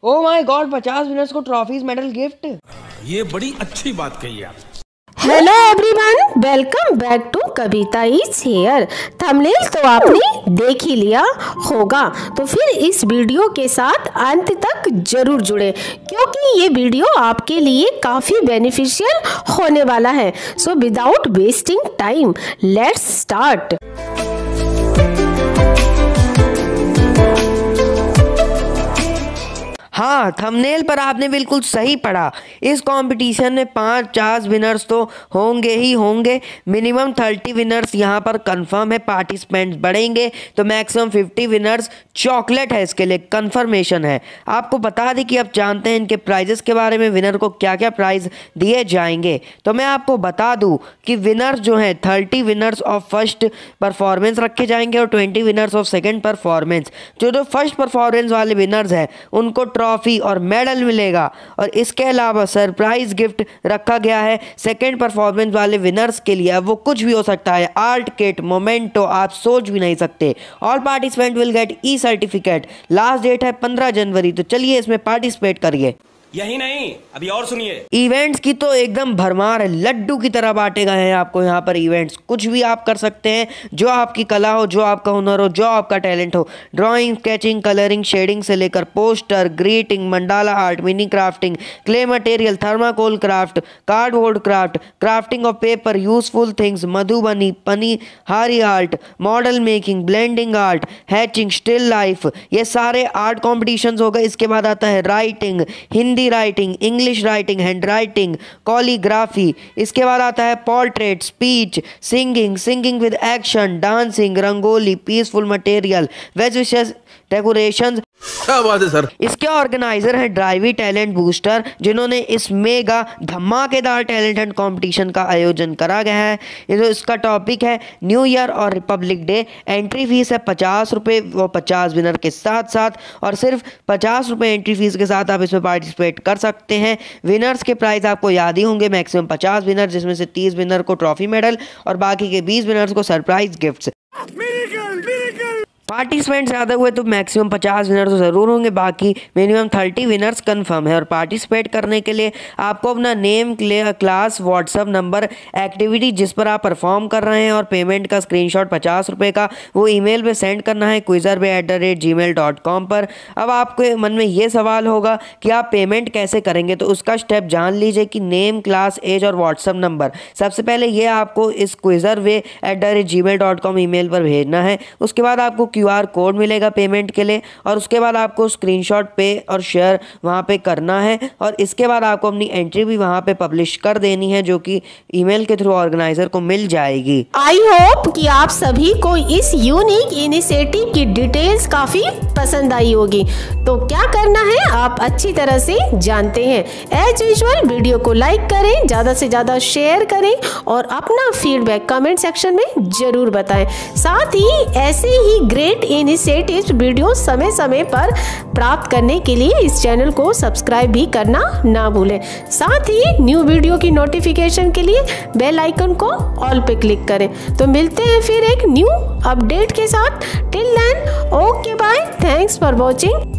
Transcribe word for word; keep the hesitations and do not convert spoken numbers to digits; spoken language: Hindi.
ओ माय गॉड, पचास विनर्स को ट्रॉफीज मेडल गिफ्ट। ये बड़ी अच्छी बात कही आप। Hello everyone, welcome back to Kavita is here. Thumbnail तो आपने देख ही लिया होगा, तो फिर इस वीडियो के साथ अंत तक जरूर जुड़े क्योंकि ये वीडियो आपके लिए काफ़ी बेनिफिशियल होने वाला है। So without wasting time let's start. हाँ, थंबनेल पर आपने बिल्कुल सही पढ़ा। इस कंपटीशन में पाँच पचास विनर्स तो होंगे ही होंगे। मिनिमम तीस विनर्स यहाँ पर कंफर्म है। पार्टिसिपेंट्स बढ़ेंगे तो मैक्सिमम पचास विनर्स। चॉकलेट है, इसके लिए कंफर्मेशन है। आपको बता दें कि आप जानते हैं इनके प्राइजेस के बारे में, विनर को क्या क्या प्राइज दिए जाएंगे। तो मैं आपको बता दूँ कि विनर्स जो हैं thirty winners of first performance रखे जाएंगे और twenty winners of second performance. जो जो फर्स्ट परफॉर्मेंस वाले विनर्स हैं उनको ट्रॉफी और मेडल मिलेगा, और इसके अलावा सरप्राइज गिफ्ट रखा गया है सेकंड परफॉर्मेंस वाले विनर्स के लिए। अब वो कुछ भी हो सकता है, आर्ट किट, मोमेंटो, आप सोच भी नहीं सकते। All participant will get e certificate. Last date है पंद्रह जनवरी। तो चलिए इसमें पार्टिसिपेट करिए। यही नहीं, अभी और सुनिए। इवेंट्स की तो एकदम भरमार है, लड्डू की तरह बांटे गए हैं आपको यहाँ पर इवेंट्स। कुछ भी आप कर सकते हैं, जो आपकी कला हो, जो आपका हुनर हो, जो आपका टैलेंट हो। ड्राइंग, स्केचिंग, कलरिंग, शेडिंग से लेकर पोस्टर, ग्रीटिंग, मंडाला art, mini crafting, clay material, thermocol craft, cardboard craft, crafting of paper, useful things, Madhubani, पनिहारी art, model making, blending art, hatching, still life, ये सारे आर्ट कॉम्पिटिशन्स हो गए। इसके बाद आता है writing, Hindi writing, English writing, hand writing, calligraphy. इसके बाद आता है portrait, speech, singing, singing with action, dancing, rangoli, peaceful material, veg wishes, decoration. क्या बात है सर। इसके ऑर्गेनाइजर है ड्राइवी टैलेंट बूस्टर, जिन्होंने इस मेगा धमाकेदार टैलेंट हंट कंपटीशन का आयोजन करा गया है। ये इसका टॉपिक है न्यू ईयर और रिपब्लिक डे। एंट्री फीस है पचास रुपये, वो पचास विनर के साथ साथ, और सिर्फ पचास रुपये एंट्री फीस के साथ आप इसमें पार्टिसिपेट कर सकते हैं। विनर्स के प्राइस आपको याद ही होंगे, मैक्सिमम पचास विनर, जिसमें से तीस विनर को ट्रॉफी मेडल और बाकी के बीस विनर्स को सरप्राइज गिफ्ट्स। पार्टिसिपेंट्स ज़्यादा हुए तो मैक्सिमम पचास विनर तो ज़रूर होंगे, बाकी मिनिमम तीस विनर्स कंफर्म है। और पार्टिसिपेट करने के लिए आपको अपना name, class, WhatsApp number, activity जिस पर आप परफॉर्म कर रहे हैं और पेमेंट का स्क्रीनशॉट पचास रुपये का वो ईमेल पे सेंड करना है quizerbay at the rate Gmail dot com पर। अब आपके मन में ये सवाल होगा कि आप पेमेंट कैसे करेंगे, तो उसका स्टेप जान लीजिए कि नेम, क्लास, एज और व्हाट्सअप नंबर सबसे पहले ये आपको इस quizerbay at the rate Gmail dot com email पर भेजना है। उसके बाद आपको क्यू आर कोड मिलेगा पेमेंट के लिए, और उसके बाद आपको स्क्रीनशॉट पे और शेयर वहाँ पे करना है, और इसके बाद आपको अपनी एंट्री भी वहाँ पे पब्लिश कर देनी है, जो कि ईमेल के थ्रू ऑर्गेनाइजर को मिल जाएगी। आई होप कि आप सभी को इस यूनिक इनिशिएटिव की डिटेल्स काफी पसंद आई होगी। तो क्या करना है आप अच्छी तरह से जानते हैं। एज यूजुअल वीडियो को लाइक करें, ज्यादा से ज्यादा शेयर करें और अपना फीडबैक कमेंट सेक्शन में जरूर बताएं। साथ ही ऐसे ही ग्रेट इनिशिएटिव्स वीडियो समय समय पर प्राप्त करने के लिए इस चैनल को सब्सक्राइब भी करना ना भूलें। साथ ही न्यू वीडियो की नोटिफिकेशन के लिए बेल आइकन को ऑल पे क्लिक करें। तो मिलते हैं फिर एक न्यू अपडेट के साथ। Till then, okay bye, thanks for watching.